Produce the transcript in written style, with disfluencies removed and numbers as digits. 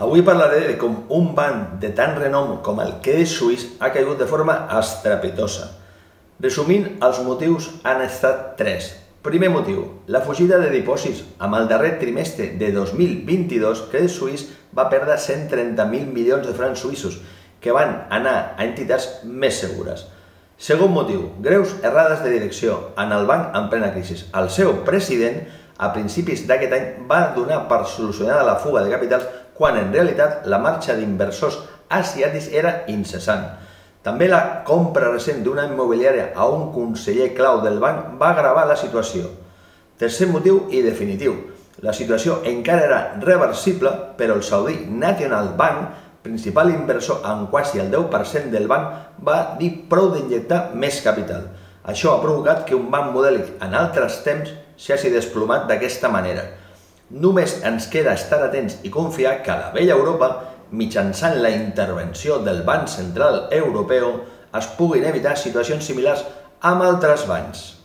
Avui parlaré de com un banc de tant renom com el Credit Suisse ha caigut de forma estrepitosa. Resumint, els motius han estat tres. Primer motiu, la fugida de dipòsits. Amb el darrer trimestre de 2022, Credit Suisse va perdre 130.000 milions de francs suïssos, que van anar a entitats més segures. Segon motiu, greus errades de direcció en el banc en plena crisi. El seu president, a principis d'aquest any, va donar per solucionada la fuga de capitals quan en realitat la marxa d'inversors asiàtics era incessant. També la compra recent d'una immobiliària a un conseller clau del banc va agravar la situació. Tercer motiu i definitiu, la situació encara era reversible, però el Saudi National Bank, principal inversor amb quasi el 10% del banc, va dir prou d'injectar més capital. Això ha provocat que un banc modèlic en altres temps s'hagi desplomat d'aquesta manera. Només ens queda estar atents i confiar que a la vella Europa, mitjançant la intervenció del Banc Central Europeu, es puguin evitar situacions similars amb altres bancs.